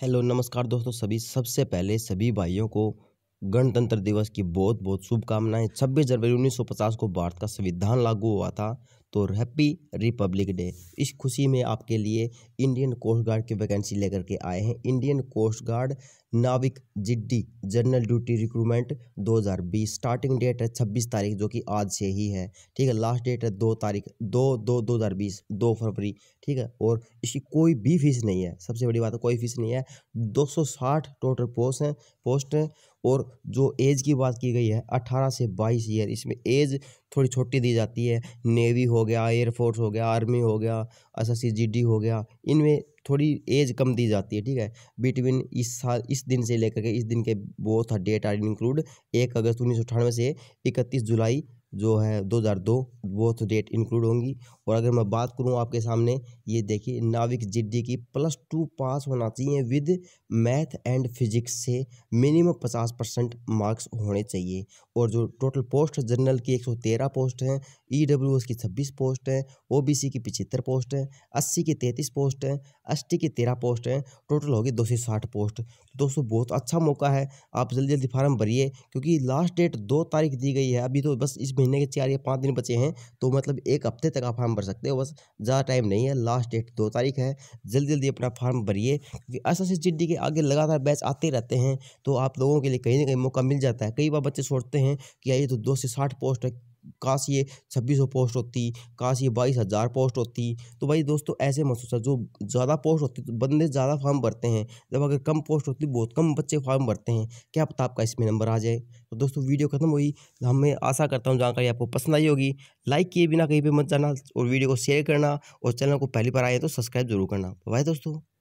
Hello नमस्कार दोस्तों सबसे पहले सभी भाइयों को गणतंत्र दिवस की बहुत बहुत शुभकामनाएं। 26 जनवरी 1950 को भारत का संविधान लागू हुआ था, तो हैप्पी रिपब्लिक डे। इस खुशी में आपके लिए इंडियन कोस्ट गार्ड की वैकेंसी लेकर के आए हैं। इंडियन कोस्ट गार्ड नाविक G D general duty recruitment 2020। Starting date है 26 तारीख, जो कि आज से ही है। ठीक है, लास्ट डेट है 2 तारीख 2/2/2020 2 फरवरी। ठीक है, और इसकी कोई भी फीस नहीं है। सबसे बड़ी बात है, कोई फीस नहीं है। 260 टोटल पोस्ट हैं। और जो एज की बात की गई है 18 से 22 ईयर, इसमें एज थोड़ी छोटी दी जाती है। नेवी हो गया, एयरफोर्स हो गया, आर्मी हो गया, एसएससी जीडी हो गया, इनमें थोड़ी एज कम दी जाती है। ठीक है, बिटवीन इस साल इस दिन से लेकर के इस दिन के बोथ डेट आर इंक्लूड 1 अगस्त 1998 से 31 जुलाई जो है 2002 बोथ डेट इंक्लूड होंगी। और अगर मैं बात करूं आपके सामने, ये देखिए नाविक जिड्डी की +2 पास होना चाहिए विद मैथ एंड फिजिक्स से मिनिमम 50% मार्क्स होने चाहिए। और जो टोटल पोस्ट जनरल की 113 पोस्ट हैं, ईडब्ल्यूएस की 26 पोस्ट हैं, ओबीसी की 75 पोस्ट हैं, 80 की 33 पोस्ट हैं, एसटी की 13 पोस्ट हैं। टोटल होगी 260 पोस्ट। तो दोस्तों बहुत अच्छा मौका है, आप जल्दी जल्दी फार्म भरिए, क्योंकि लास्ट डेट 2 तारीख दी गई है। अभी तो बस इस महीने के 4 या 5 दिन बचे हैं, तो मतलब 1 हफ्ते तक आप फार्म भर सकते हो। बस ज़्यादा टाइम नहीं है, लास्ट डेट 2 तारीख है। जल्दी जल्दी अपना फार्म भरिए, क्योंकि एसएससी जीडी के आगे लगातार बैच आते रहते हैं, तो आप लोगों के लिए कहीं ना कहीं मौका मिल जाता है। कई बार बच्चे सोचते हैं कि यार ये तो 260 पोस्ट है, काश ये 2600 पोस्ट होती, काश ये 22,000 पोस्ट होती। तो भाई दोस्तों ऐसे मत सोचो, जो ज़्यादा पोस्ट होती तो बंदे ज़्यादा फॉर्म भरते हैं, जब अगर कम पोस्ट होती बहुत कम बच्चे फॉर्म भरते हैं। क्या पता आपका इसमें नंबर आ जाए। तो दोस्तों वीडियो खत्म हुई। हमें आशा करता हूँ जानकारी आपको पसंद आई होगी। लाइक किए बिना कहीं पर मत जाना, और वीडियो को शेयर करना, और चैनल को पहली बार आए तो सब्सक्राइब जरूर करना। बाय दोस्तों।